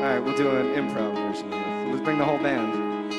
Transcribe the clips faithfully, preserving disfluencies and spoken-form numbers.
Alright, we'll do an improv version of this. Let's bring the whole band.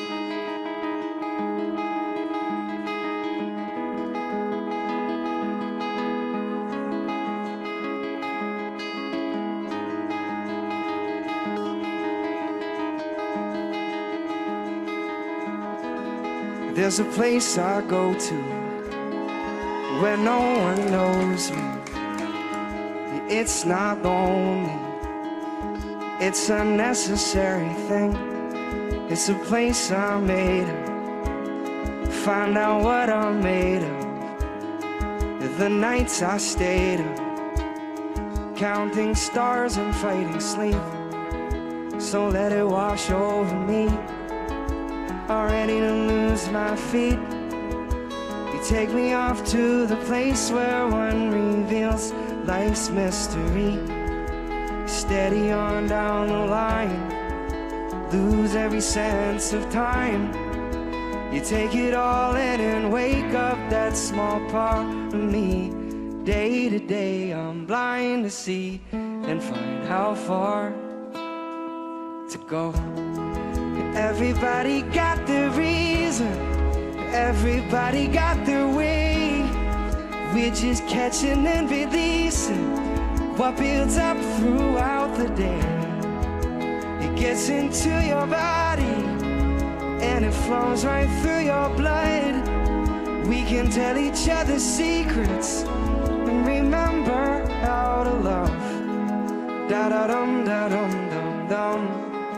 There's a place I go to where no one knows me. It's not lonely, it's a necessary thing. It's a place I made of, find out what I'm made of. The nights I stayed up, counting stars and fighting sleep. So let it wash over me, already to lose my feet. You take me off to the place where one reveals life's mystery. Steady on down the line, lose every sense of time. You take it all in and wake up that small part of me. Day to day I'm blind to see and find how far to go. Everybody got their reason, everybody got their way. We're just catching and releasing what builds up throughout the day. It gets into your body and it flows right through your blood. We can tell each other secrets and remember how to love. Da-da-dum, da-dum, dum, dum.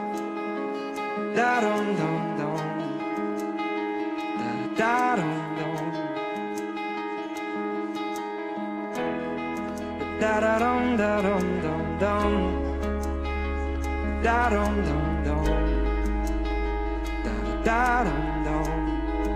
Da-dum, dum, dum. Da-da-dum, dum. Da-da-dum, da-dum, dum, dum. Da-dum, dum, dum. Da-da-dum, dum.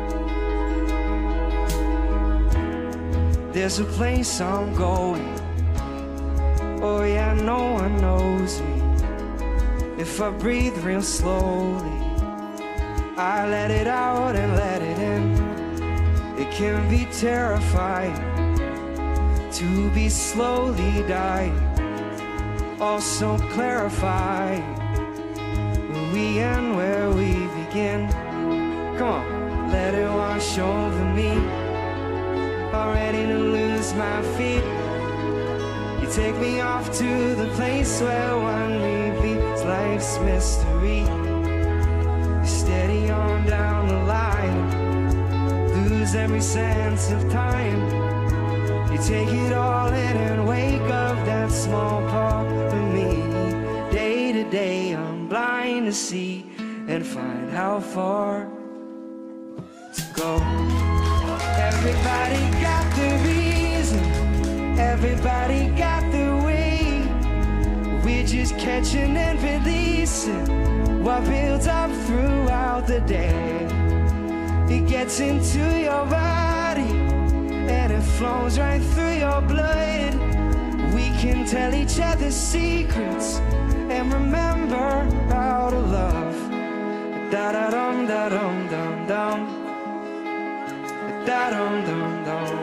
There's a place I'm going, oh yeah, no one knows me. If I breathe real slowly, I let it out and let it in. It can be terrifying to be slowly dying, also clarifying where we end, where we begin. Come on, let it wash over me, already to lose my feet. You take me off to the place where one reveals life's mystery. Steady on down the line, lose every sense of time. You take it all in and wake up that small part of me. Day to day I'm blind to see and find how far to go. Everybody got the reason, everybody got their way. We're just catching and releasing what builds up throughout the day. It gets into your body and it flows right through your blood. We can tell each other secrets and remember how to love. Da-da-dum, da-dum, dum, dum. Da-dum, dum, dum.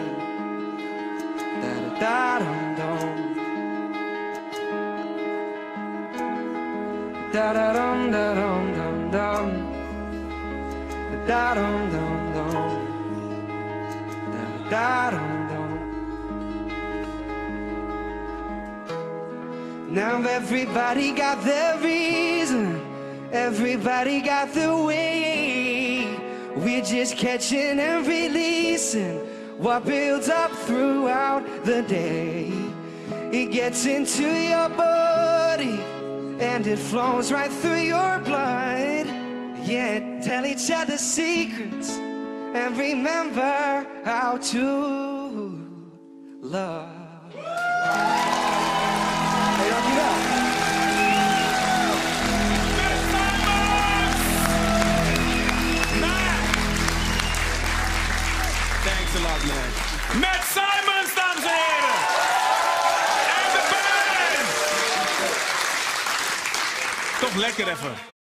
Da-da-dum, dum. Da-da-dum, da-dum, dum, dum. Da-dum, dum, dum. Da-da-dum, dum. Now everybody got their reason, everybody got their way. We're just catching and releasing what builds up throughout the day. It gets into your body and it flows right through your blood. Yeah, tell each other secrets and remember how to love. Hey, don't give up. Thanks a lot, man. Matt Simons, dames en heren! En de band! Toch lekker even.